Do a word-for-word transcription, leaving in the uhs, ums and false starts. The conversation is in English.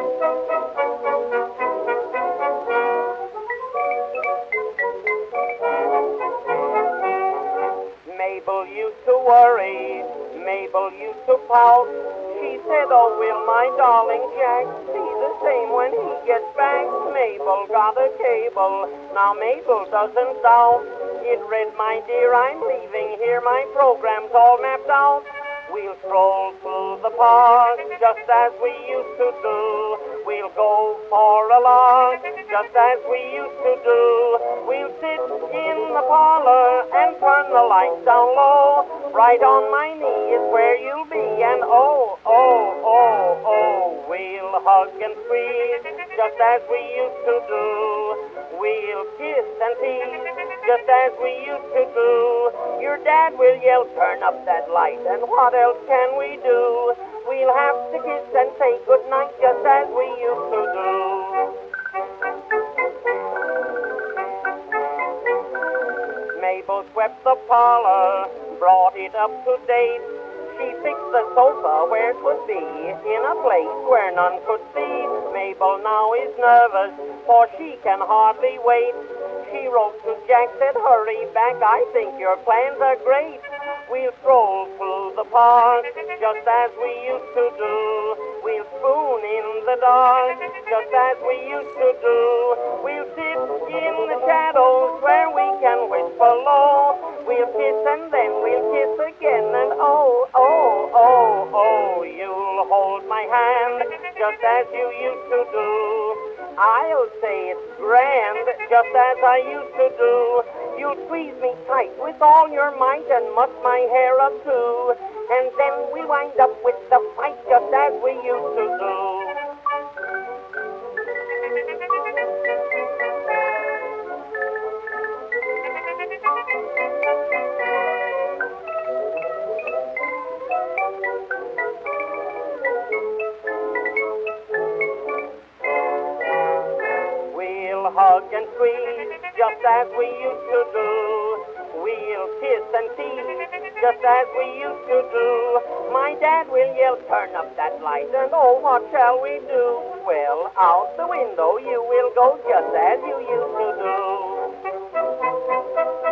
Mabel used to worry, Mabel used to pout. She said, oh, will my darling Jack see the same when he gets back? Mabel got a cable, now Mabel doesn't doubt. It read, my dear, I'm leaving here, my program's all mapped out. We'll stroll through the park just as we used to do. We'll go for a lark just as we used to do. We'll sit in the parlor and turn the lights down low. Right on my knee is where you'll be, and oh, oh, oh, oh, we'll hug and squeeze just as we used to do. We'll kiss and tease just as we used to do. Your dad will yell, turn up that light, and what else can we do? We'll have to kiss and say goodnight just as we used to do. Mabel swept the parlor, brought it up to date. She fixed the sofa where it would be, in a place where none could see. Mabel now is nervous, for she can hardly wait. She wrote to Jack, said, hurry back, I think your plans are great. We'll stroll through the park just as we used to do. We'll spoon in the dark just as we used to do. We'll sit in the shadows where we can whisper low. We'll kiss and then we'll kiss again, and oh, oh, oh, oh, you'll hold my hand just as you used to do. I'll say it's grand, just as I used to do. You'll squeeze me tight with all your might and muff my hair up too. And then we wind up with the fight, just as we used to do. We'll hug and squeeze just as we used to do. We'll kiss and tease just as we used to do. My dad will yell, turn up that light, and oh, what shall we do? Well, out the window you will go just as you used to do.